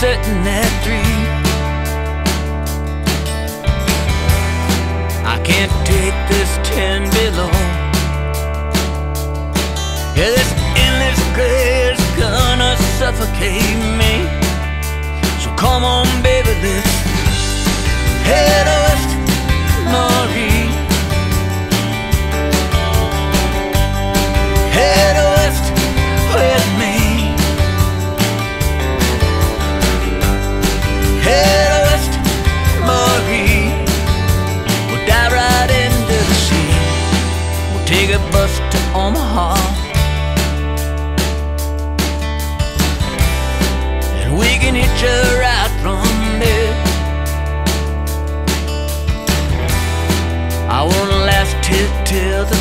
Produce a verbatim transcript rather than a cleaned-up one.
setting at three. I can't take this ten below. Yeah, this endless gray is gonna suffocate me. So come on, baby, let's head west, Marie. Head west with me. Head west, Marie. We'll dive right into the sea. We'll take a bus to Omaha, and we can hitch a ride from there. I wanna last till till the